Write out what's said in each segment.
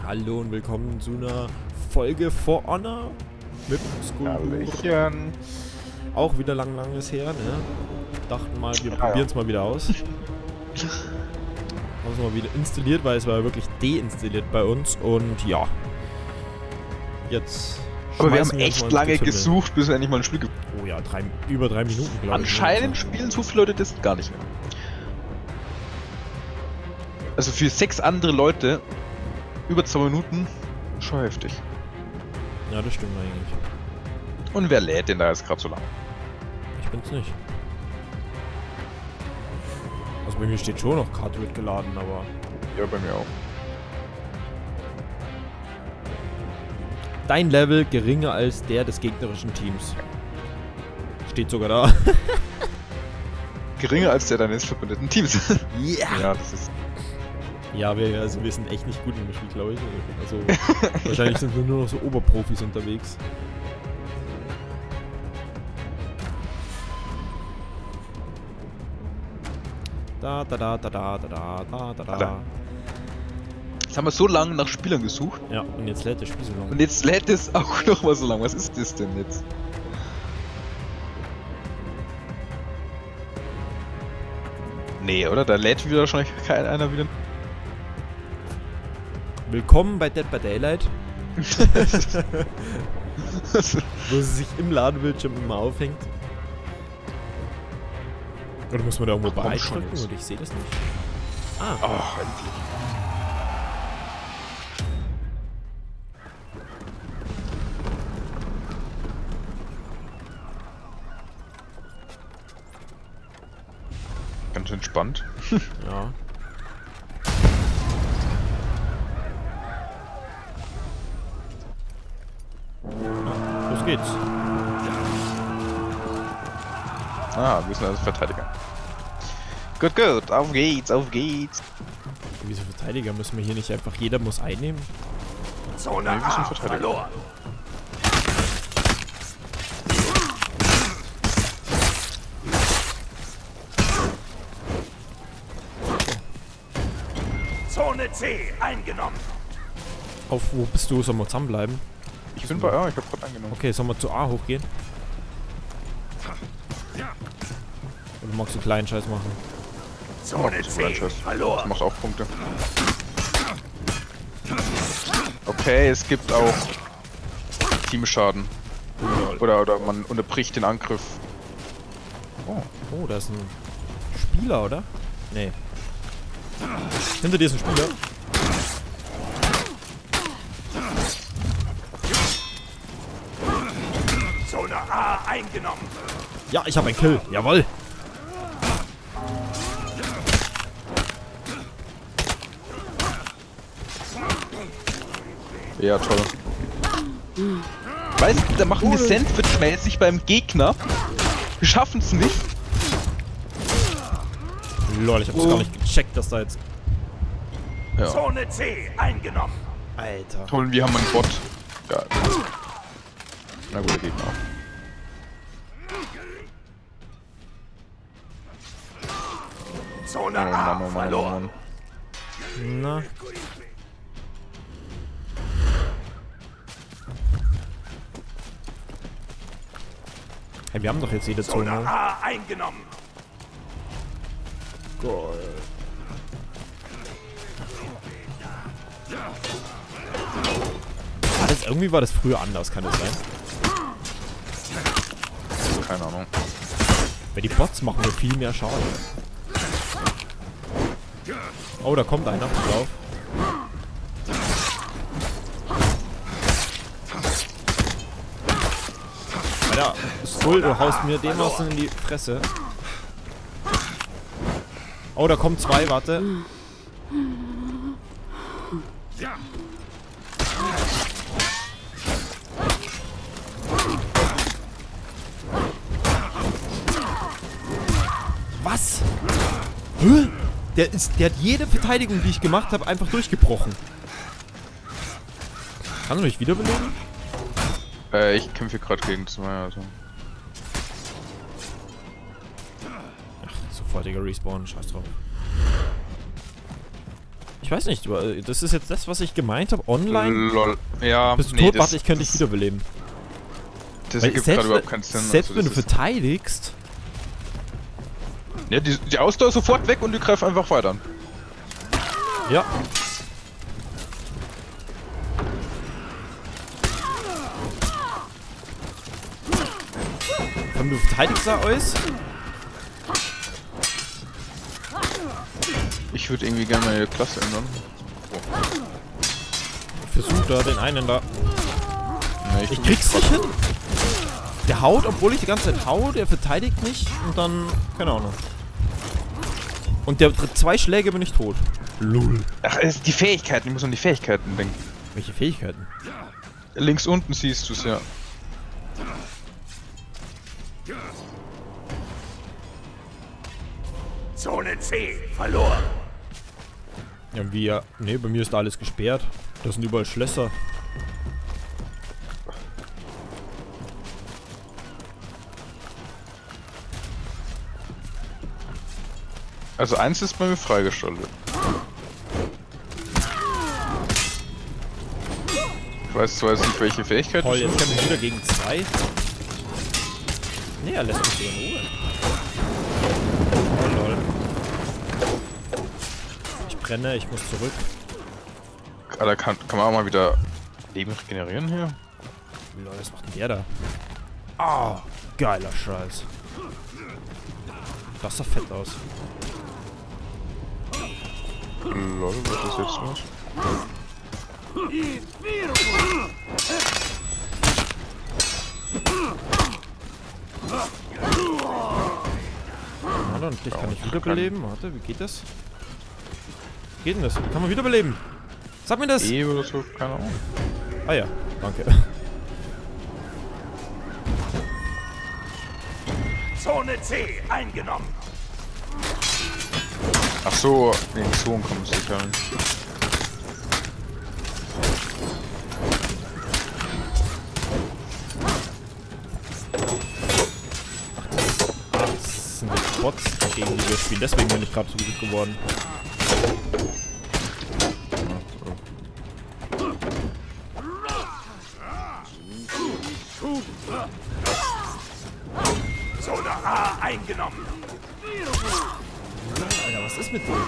Hallo und willkommen zu einer Folge For Honor mit Skull. Auch wieder langes her, ne? Dachten mal, wir probieren es mal wieder aus. Haben es mal wieder installiert, weil es war wirklich deinstalliert bei uns und ja. Jetzt. Aber wir haben echt lange gesucht, bis wir endlich mal ein Spiel Oh ja, über 3 Minuten, glaube ich. Anscheinend spielen so viele Leute das gar nicht mehr. Also für 6 andere Leute über 2 Minuten schon heftig. Ja, das stimmt eigentlich. Und wer lädt denn da jetzt gerade so lange? Ich bin's nicht. Also bei mir steht schon noch Karte wird geladen, aber... Ja, bei mir auch. Dein Level geringer als der des gegnerischen Teams. Steht sogar da. Geringer als der deines verbündeten Teams. Yeah. Ja, das ist... Ja, wir sind echt nicht gut im Spiel, glaube ich. Also wahrscheinlich sind wir nur noch so Oberprofis unterwegs. Da. Jetzt haben wir so lange nach Spielern gesucht. Ja, und jetzt lädt das Spiel so lange. Und jetzt lädt es auch noch mal so lange. Was ist das denn jetzt? Nee, oder? Da lädt wieder wahrscheinlich keiner wieder. Willkommen bei Dead by Daylight. Wo sie sich im Ladebildschirm immer aufhängt. Oder muss man da irgendwo bei drücken und ich sehe das nicht. Ah. Oh, endlich. Ganz entspannt. Ja. Los geht's. Ah, wir sind also Verteidiger. Gut, auf geht's, auf geht's. Wieso Verteidiger? Müssen wir hier nicht einfach, jeder muss einnehmen? Zone wir sind Verteidiger. Verloren. Zone C eingenommen. Auf wo bist du? Sollen wir zusammenbleiben? Ich bin bei A, ich hab grad eingenommen. Okay, sollen wir zu A hochgehen? Oder magst du kleinen Scheiß machen? Zone C verloren. Das macht auch Punkte. Okay, es gibt auch Teamschaden. Oder man unterbricht den Angriff. Oh, da ist ein Spieler, oder? Nee. Hinter dir ist ein Spieler. Zone A eingenommen. Ja, ich habe einen Kill. Jawohl. Ja, toll. Weißt du, da machen wir sandwichmäßig beim Gegner. Wir schaffen es nicht. Lol, ich hab's gar nicht gecheckt, dass da jetzt... Ja. Zone C eingenommen. Alter. Toll, wir haben einen Bot. Geil. Na gut, der Gegner auch. Zone A verloren. Na. Hey, wir haben doch jetzt jede Zone Zone. A eingenommen. Geil. Irgendwie war das früher anders, kann das sein? Keine Ahnung. Weil die Bots machen mir viel mehr Schaden. Oh, da kommt einer drauf. Alter, Skull, du haust mir dem was in die Fresse. Oh, da kommen 2, warte. Was? Hä? Der hat jede Verteidigung, die ich gemacht habe, einfach durchgebrochen. Kannst du mich wiederbeleben? Ich kämpfe gerade gegen 2, also. Ach, sofortiger Respawn, scheiß drauf. Ich weiß nicht, das ist jetzt das, was ich gemeint habe. Online? Lol. Ja, bist du tot? Warte, ich könnte dich wiederbeleben. Das ergibt gerade überhaupt keinen Sinn. Selbst wenn du verteidigst... Ja, die Ausdauer ist sofort weg und die greifen einfach weiter an. Ja. Wenn du verteidigst da alles? Ich würde irgendwie gerne meine Klasse ändern. Ich versuch da den einen da. Nee, ich krieg's nicht hin. Der haut, obwohl ich die ganze Zeit hau, der verteidigt mich und dann... Keine Ahnung. Und der 2 Schläge bin ich tot. Lul. Ach, es ist die Fähigkeiten. Ich muss an die Fähigkeiten denken. Welche Fähigkeiten? Links unten siehst du es, ja. Zone C verloren. Ja, wie ja. Ne, bei mir ist da alles gesperrt. Da sind überall Schlösser. Also eins ist bei mir freigeschaltet. Ich weiß zwar jetzt nicht, welche Fähigkeit toll, jetzt kämpfen wir wieder gegen 2. Ne, er lässt mich wieder in Ruhe. Oh lol. Ich brenne, ich muss zurück. Alter, kann man auch mal wieder Leben regenerieren hier? Lol, was macht denn der da? Ah, geiler Scheiß. Das sah fett aus. Lol, was ist jetzt los? Warte, und dich kann ich wiederbeleben. Warte, wie geht das? Wie geht denn das? Kann man wiederbeleben? Sag mir das! Oder so, keine Ahnung. Ah ja, danke. Zone C eingenommen. Ach so, in den Zonen kommen sie sicher nicht. Das sind die Bots, gegen die wir spielen. Deswegen bin ich gerade so gut geworden. Zone A eingenommen. Alter, was ist mit dem?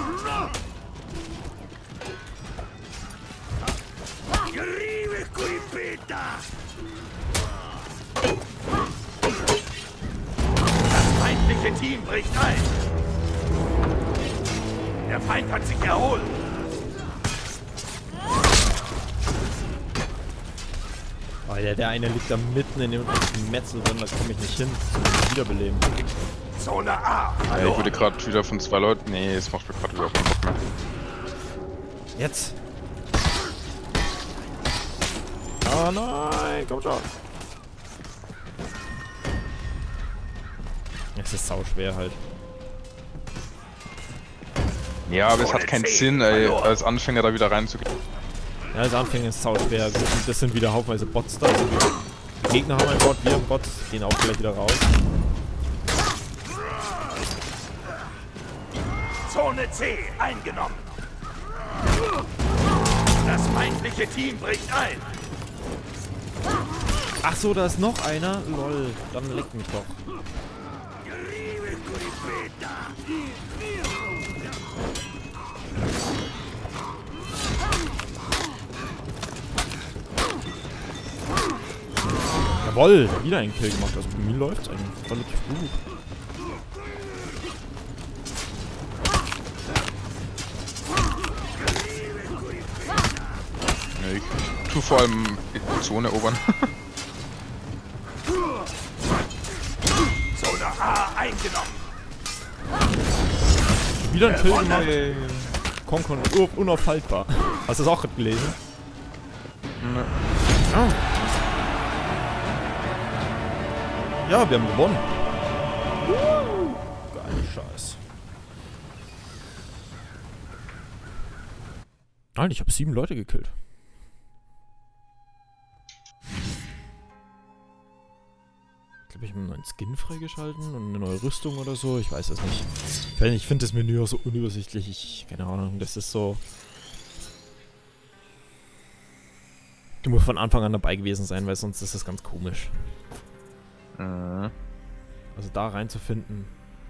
Das feindliche Team bricht ein. Der Feind hat sich erholt. Alter, der eine liegt da mitten in dem Metzel drin, da komme ich nicht hin. Zum Wiederbeleben. Zone A Ja, verloren. ich wurde gerade wieder von 2 Leuten. Nee, es macht mir gerade überhaupt keinen Bock mehr. Jetzt! Oh nein, komm schon! Es ist sau schwer halt. Ja, aber es hat keinen Sinn, ey, als Anfänger da wieder reinzugehen. Ja, als Anfänger ist es sau schwer. Das sind wieder haufenweise Bots da. Die Gegner haben einen Bot, wir haben Bots, gehen auch gleich wieder raus. Zone C eingenommen. Das feindliche Team bricht ein. Ach so, da ist noch einer? Lol, dann leck mich doch. Jawoll, wieder einen Kill gemacht. Also bei mir läuft's eigentlich relativ gut. Ja, ich tu vor allem die Zone erobern. Zone A eingenommen. Wieder ein Kill gemacht. Konkon unaufhaltbar. Hast du das auch gerade gelesen? Ne. Oh. Ja, wir haben gewonnen. Geil Scheiß. Alter, ich habe 7 Leute gekillt. Ich glaube, ich habe einen neuen Skin freigeschalten und eine neue Rüstung oder so. Ich weiß es nicht. Ich finde das Menü auch so unübersichtlich. Keine Ahnung, das ist so... Du musst von Anfang an dabei gewesen sein, weil sonst ist das ganz komisch. Mhm. Also da reinzufinden.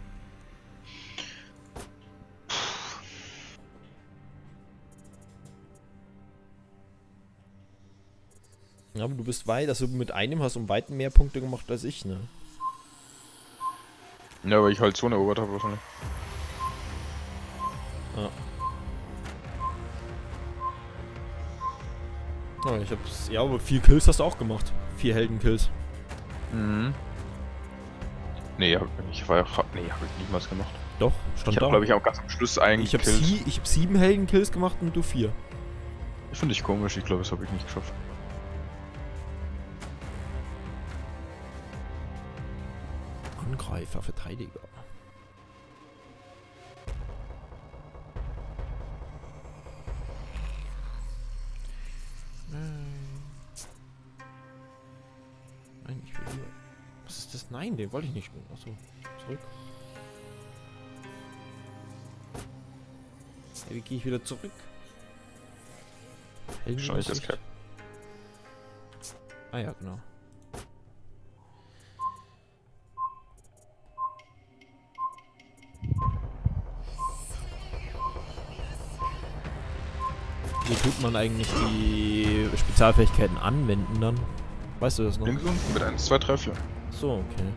Ja, aber du bist weit, also mit einem hast du um weit mehr Punkte gemacht als ich, ne? Ja, weil ich halt Zone erobert habe wahrscheinlich. Ja. Oh, ich hab's. Ja, aber 4 Kills hast du auch gemacht. 4 Heldenkills. Mhm. Nee, hab ich niemals gemacht. Doch, stand Ich da. hab, glaube ich, auch ganz am Schluss einen Ich hab Kill. 7 Heldenkills gemacht und du 4. Finde ich komisch, ich glaube, das habe ich nicht geschafft. Angreifer, Verteidiger. Nein, ich will hier. Was ist das? Nein, den wollte ich nicht spielen. Achso, zurück. Ja, wie gehe ich wieder zurück? Wahrscheinlich das Cap. Ah ja, genau. Wie tut man eigentlich die Spezialfähigkeiten anwenden dann? Weißt du das noch? Links unten mit 1, 2, 3, 4. So, okay.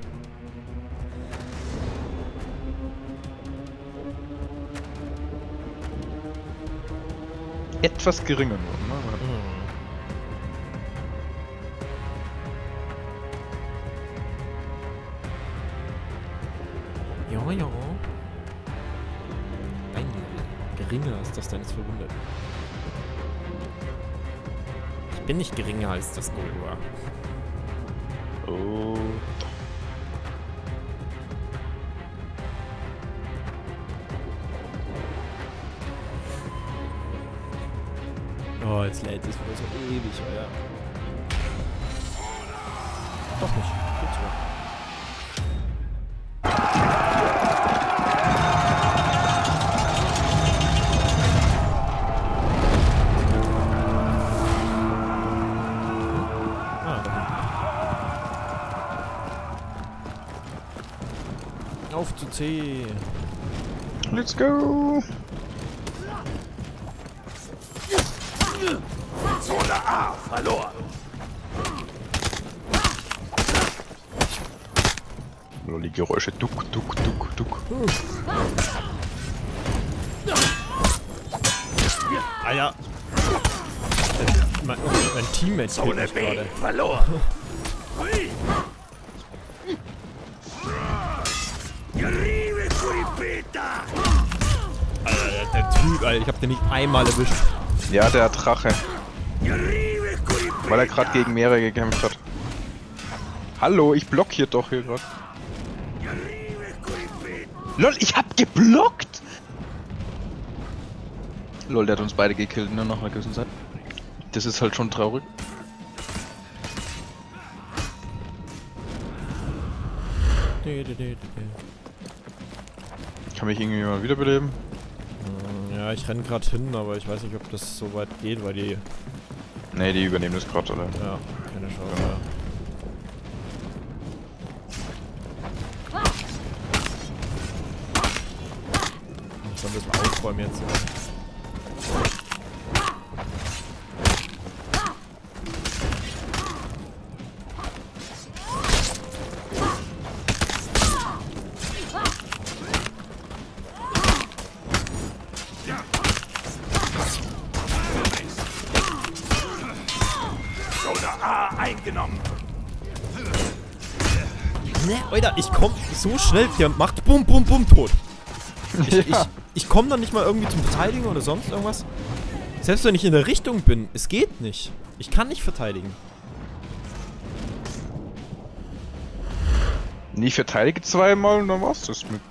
Etwas geringer nur, ne? Ja, ja. Ein geringer ist das denn jetzt verwundert? Ich bin nicht geringer als das Golua. Oh. Oh, jetzt lädt es wieder so ewig, Alter. Doch nicht. Geht so. Auf zu C. Let's go! Zone A verloren. Nur die Geräusche. Duck, duck, duck, duck. Ah ja. Mein Teammate killt Zone mich B gerade. verloren. Alter, der Typ, Alter, ich hab den nicht einmal erwischt. Ja, der Drache. Weil er gerade gegen mehrere gekämpft hat. Hallo, ich blockiere doch hier gerade. LOL, ich hab geblockt! LOL, der hat uns beide gekillt, ne, nach einer gewissen Zeit. Das ist halt schon traurig. Kann mich irgendwie mal wiederbeleben? Ja, ich renn gerade hin, aber ich weiß nicht, ob das so weit geht, weil die... Ne, die übernehmen das gerade, oder? Ja, keine Chance. Ja. Ich soll ein bisschen aufräumen jetzt. Ja. Eingenommen. Ne, Alter, ich komm so schnell, der macht bum bum bum tot. Ich komm dann nicht mal irgendwie zum Verteidigen oder sonst irgendwas. Selbst wenn ich in der Richtung bin, es geht nicht. Ich kann nicht verteidigen. Ich verteidige zweimal und dann war's das mit.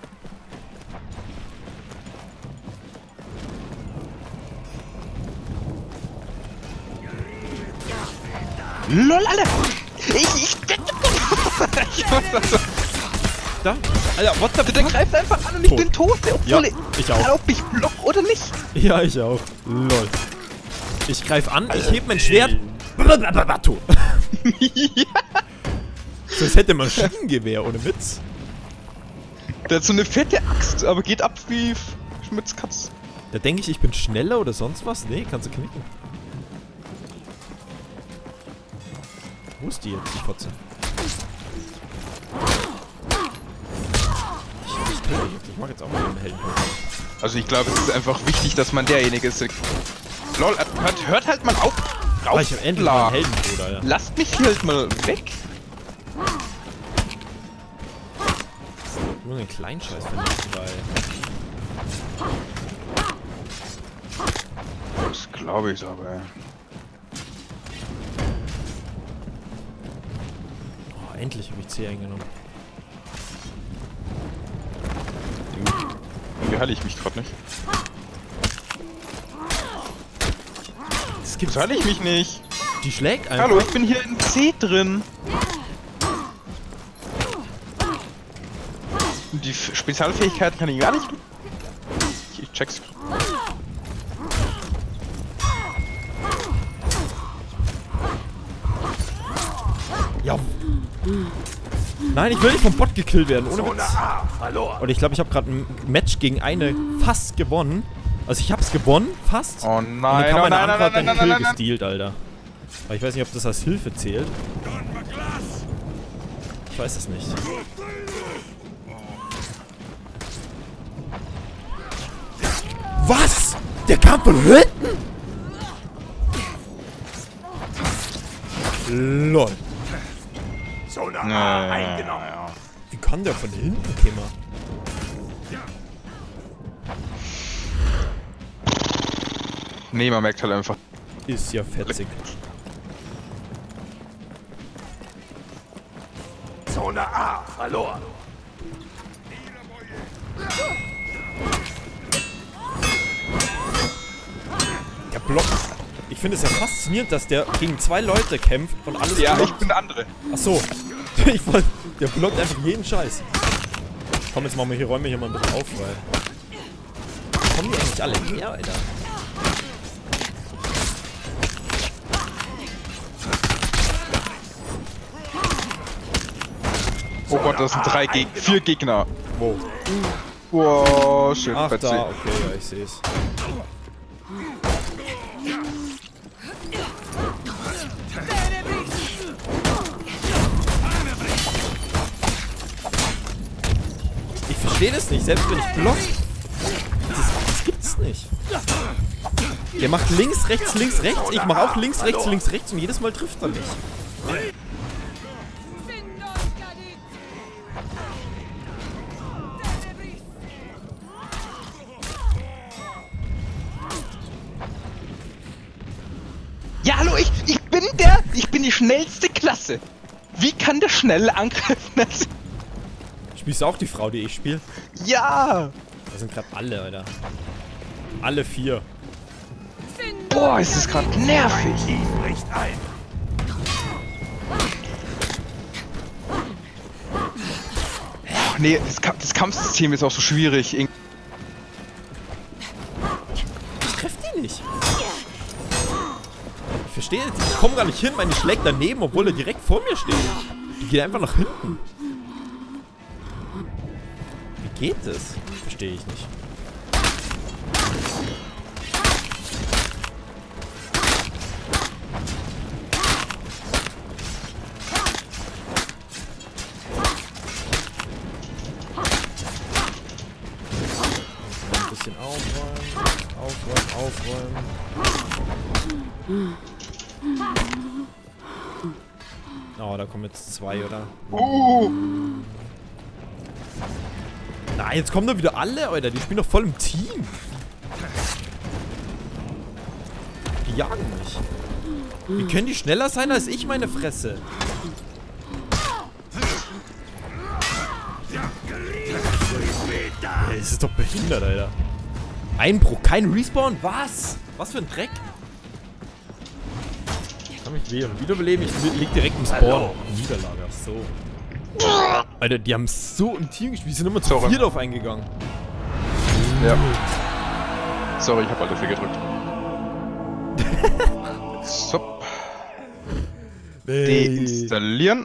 LOL, Alter! Da? Alter, what the fuck? Der greift einfach an und ich bin tot, obwohl ja, ich auch. Ob ich block oder nicht. Ja, ich auch. Lol. Ich greif an, ich heb mein Schwert Tot. Das hätte Maschinengewehr, ohne Witz. Der hat so eine fette Axt, aber geht ab wie Schmitzkatz. Da denke ich bin schneller oder sonst was. Nee, kannst du knicken. Wo ist die jetzt, die Fotze? Ich mag jetzt auch mal den Helden. Also ich glaube, es ist einfach wichtig, dass man derjenige ist. Lol, hört halt mal auf. Ah, ich hab endlich mal einen Heldenbruder, ja. Lasst mich hier halt mal weg. Nur einen kleinen Scheiß vernichten, weil... Das glaube ich aber. Oh, endlich habe ich C eingenommen. Irgendwie heile ich mich gerade nicht. Das gibt's. Heile ich mich nicht. Die schlägt einfach. Hallo, ich bin hier in C drin. Und die Spezialfähigkeiten kann ich gar nicht. Ich check's. Ja. Nein, ich will nicht vom Bot gekillt werden, ohne Zone Witz. A verloren. Und ich glaube, ich habe gerade ein Match gegen eine fast gewonnen. Also ich habe es gewonnen, fast. Oh Und dann nein, kam oh meine nein, Antwort nein, den nein, Kill nein, nein. gestealt, Alter. Aber ich weiß nicht, ob das als Hilfe zählt. Ich weiß es nicht. Was? Der kam von hinten? LOL. Zone A eingenommen. Ja. Wie kann der von hinten kommen? Nee, man merkt halt einfach. Ist ja fetzig. Zone A verloren. Der Block. Ich finde es ja faszinierend, dass der gegen zwei Leute kämpft und alles Ja, blockt. ich bin der andere. Achso. Der blockt einfach jeden Scheiß. Komm, jetzt machen wir hier, räumen wir hier mal ein bisschen auf, weil... Kommen die eigentlich alle her, Alter? Oh Gott, das sind 4 Gegner. Wo? Wow, schön Ach, fetzig. da, okay, ja, ich seh's. Ich verstehe das nicht, selbst wenn ich block. Das gibt's nicht. Der macht links, rechts, ich mach auch links, rechts und jedes Mal trifft er mich. Ja, hallo, ich bin die schnellste Klasse. Wie kann der schnell angreifen? Spielst du auch die Frau, die ich spiele? Ja! Da sind gerade alle, Alter. Alle 4. Boah, ist das gerade nervig. Team bricht ein. Ach, nee, das Kampfsystem ist auch so schwierig. Ich treff die nicht. Ich verstehe das. Ich komme gar nicht hin, meine schlägt daneben, obwohl er direkt vor mir steht. Die geht einfach nach hinten. Wie geht das? Verstehe ich nicht. Ein bisschen aufräumen. Oh, da kommen jetzt 2, oder? Na, jetzt kommen doch wieder alle, Alter. Die spielen doch voll im Team. Die jagen mich. Wie können die schneller sein als ich, meine Fresse? Ey, das ist doch behindert, Alter. Einbruch, kein Respawn? Was? Was für ein Dreck? Ich kann mich wiederbeleben, ich lieg direkt im Spawn. Niederlage, ach so. Alter, die haben so im Team gespielt, die sind immer zu viert auf eingegangen. Ja. Sorry, ich hab alle 4 gedrückt. So. Deinstallieren.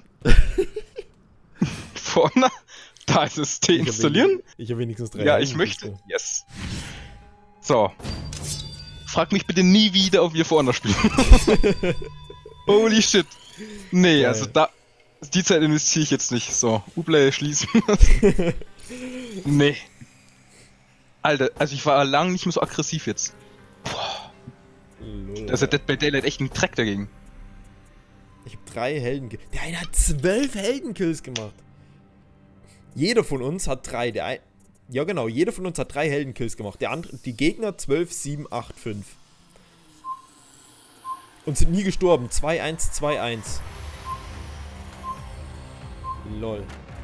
Vorne. Da ist es deinstallieren. Ich habe wenigstens 3. Ja, ich möchte. Yes. So. Frag mich bitte nie wieder, ob wir vorne spielen. Holy shit. Nee, Geil. also da. Die Zeit investiere ich jetzt nicht. So, Uplay schließen. Nee. Alter, also ich war lang nicht mehr so aggressiv jetzt. Lol. Da ist der Dead by Daylight echt ein Dreck dagegen. Ich habe 3 Heldenkills. Der eine hat 12 Heldenkills gemacht. Jeder von uns hat 3. Ja genau, jeder von uns hat 3 Heldenkills gemacht. Der andere, die Gegner 12, 7, 8, 5. Und sind nie gestorben. 2-1, 2-1. Lol.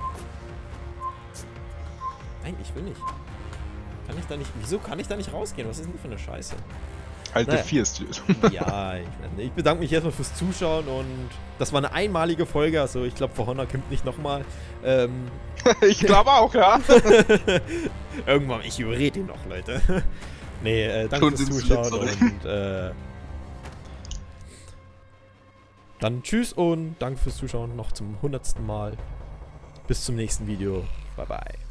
Nein, ich will nicht. Kann ich da nicht. Wieso kann ich da nicht rausgehen? Was ist denn für eine Scheiße? Alte Naja. 4 ist die Lösung. Ja, ich bedanke mich erstmal fürs Zuschauen und das war eine einmalige Folge, also ich glaube, For Honor kommt nicht nochmal. Ich glaube auch, ja. Irgendwann, ich überrede ihn noch, Leute. Nee, danke Schon fürs sind's Zuschauen letztere. und dann tschüss und danke fürs Zuschauen noch zum 100. Mal. Bis zum nächsten Video. Bye bye.